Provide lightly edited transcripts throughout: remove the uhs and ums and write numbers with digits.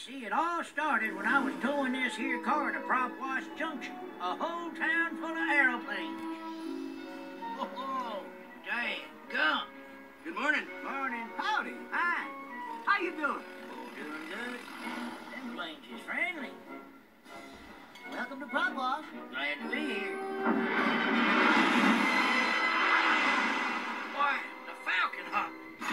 See, it all started when I was towing this here car to Prop Wash Junction. A whole town full of aeroplanes. Oh, gum. Good morning. Morning. Howdy. Hi. How you doing? Oh, doing good. Them planes is friendly. Welcome to Prop Wash. Glad to be here. Why, the Falcon Hawk.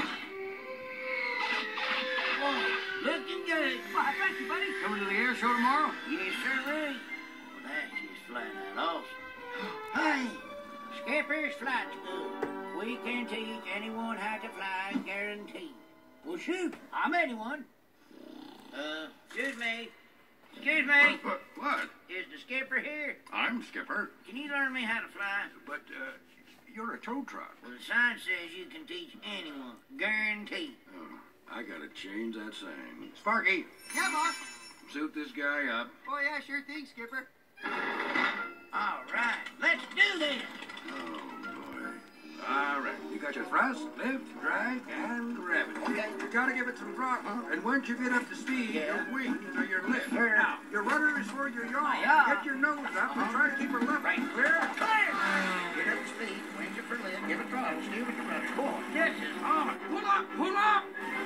Oh, looking good. Why, thank you, buddy. Coming to the air show tomorrow? Yes, sir, Ray. Well, that's just flat out awesome. Hey, Skipper's Flight School. We can teach anyone how to fly, guaranteed. Well, shoot, I'm anyone. Excuse me. Excuse me. What? Is the skipper here? I'm Skipper. Can you learn me how to fly? But, you're a tow truck. Well, the sign says you can teach anyone, guaranteed. Oh, I gotta change that sign. Sparky. Yeah, boss. Suit this guy up. Oh, yeah, sure thing, Skipper. All right, let's do this. Oh, boy. All right. You got your thrust, lift, drag, and gravity. Okay. You gotta give it some throttle. And once you get up to speed, Yeah. your wings are your lift. Sure. Now, your rudder is for your yaw. My yaw. Get your nose up and try to keep her level. Right, clear. Clear. Get up to speed, wings are for lift, give it throttle, steer with the rudder. Boy, this is hard. Pull up! Pull up!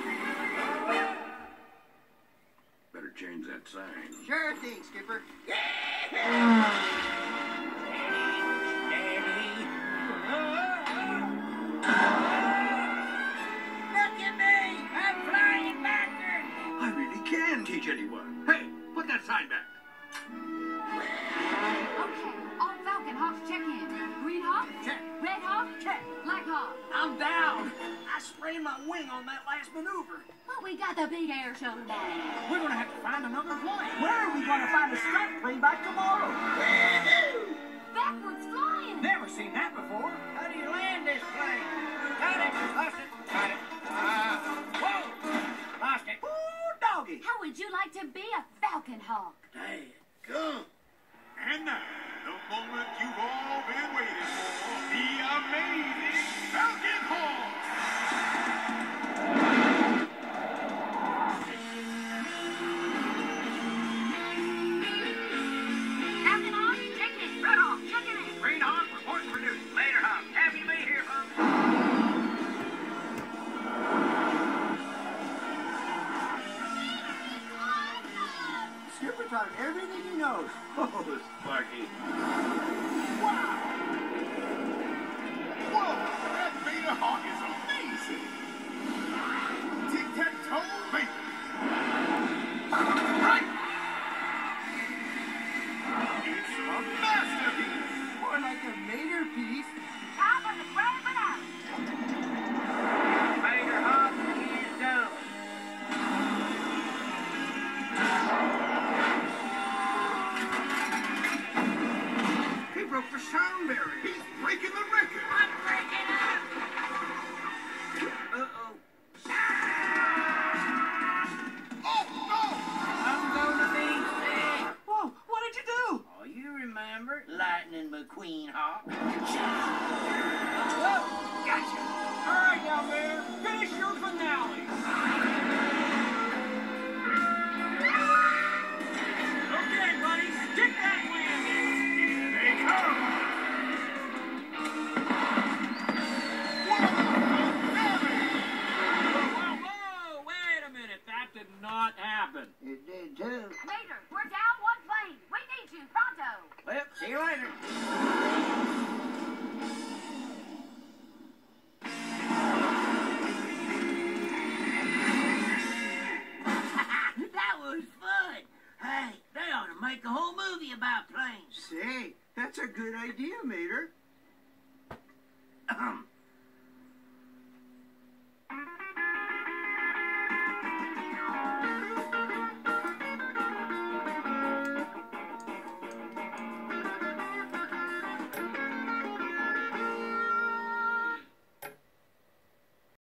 Better change that sign. Sure thing, Skipper. Look at me! I'm flying backward! I really can teach anyone. Hey, put that sign back. Okay, all Falcon Hawks check in. Green Hawk? Check. Red Hawk? Check. Black Hawk? I'm down. I sprained my wing on that last maneuver. Well, we got the big air show today. We're gonna have to find another plane. Where are we going to find a strike plane by tomorrow? Backwards flying! Never seen that before. How do you land this plane? Got it. Lost it. Got it. Whoa! Lost it. Ooh, doggy. How would you like to be a Falcon Hawk? Dang. Gum. And now, the moment you've all been waiting for, the amazing Falcon Hawk! Falcon Hawk, check in. Red Hawk, check in. Green Hawk, reporting for duty. Later, Hawk. Happy to be here, folks. Skipper taught him everything he knows. Oh, Sparky. Wow! Whoa! That Beta Hawk is amazing! Tic-tac-toe, baby! Right! It's a masterpiece! More like a mater piece. Time for the grand finale. Later, Hawk. Is go. He broke the sound barrier. He's breaking the record! I'm breaking up. Uh-oh. Oh, no! I'm gonna be sick. Whoa, what did you do? Oh, you remember Lightning McQueen Hawk? Whoa, gotcha. All right, now, man. Finish your finale. Okay, buddy. Stick that landing. Here they come! Whoa, wait a minute. That did not happen. It did too. Mater, we're down one plane. We need you pronto. Well, see you later. That was fun. Hey, they ought to make a whole movie about planes. Say, that's a good idea, Mater.